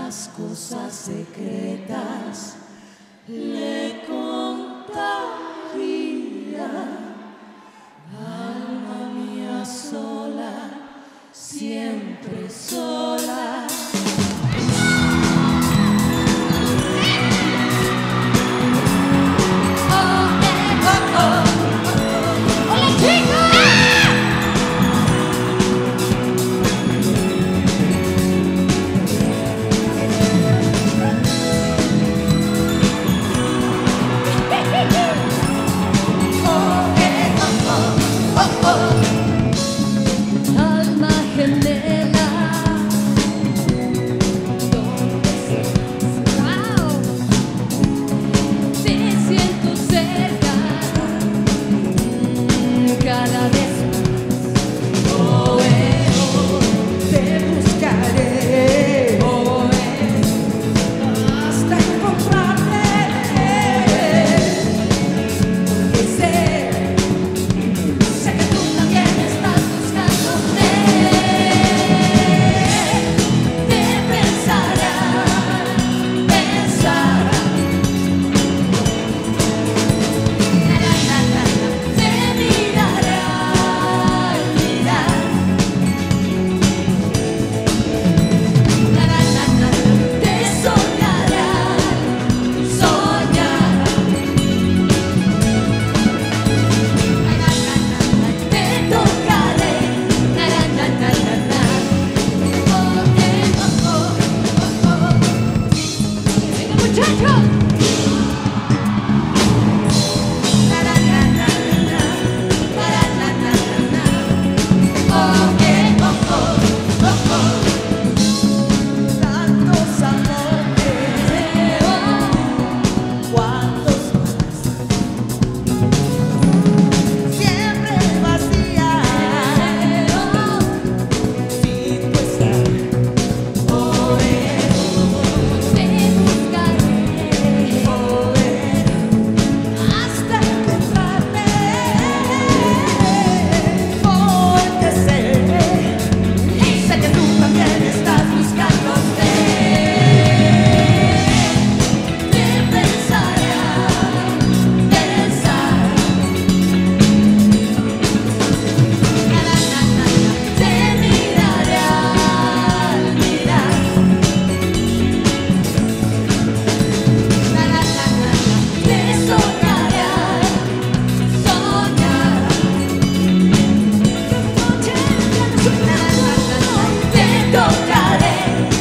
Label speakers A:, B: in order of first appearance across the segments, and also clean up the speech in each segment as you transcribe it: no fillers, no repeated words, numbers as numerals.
A: las cosas secretas le contaría. Alma mía sola, siempre sola.
B: Alma gemela, te siento cerca cada vez más.
A: Te buscaré hasta encontrarte. Porque sé que tú también estás buscándome. Te pensará, te mirará, mirar. Te soñará, soñará. Te tocaré.
B: ¡Venga, muchachos!
A: Tantos amores, cuántos más, siempre vacía, sin tu estar. Por eso
B: Te buscaré
A: hasta encontrarte, porque sé que tú también estás buscándote. Te pensará, te mirará, mirar. Te soñará, soñará. Te tocaré,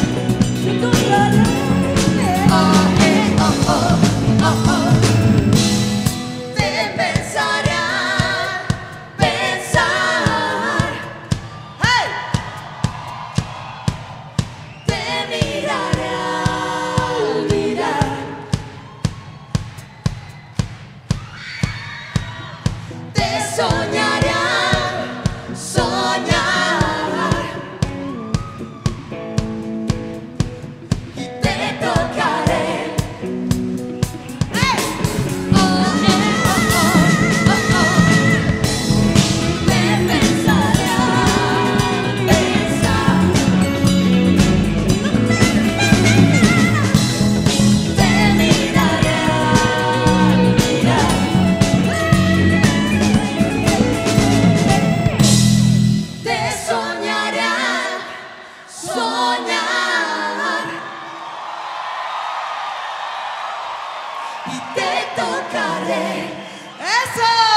A: te pensará, pensar, hey. Te mirará, mirar. Te soñará, soñar. Y te tocaré. ¡Hey! Te pensará, pensar. Te mirará, mirar. Te soñará, soñar. Y te tocaré. ¡Eso!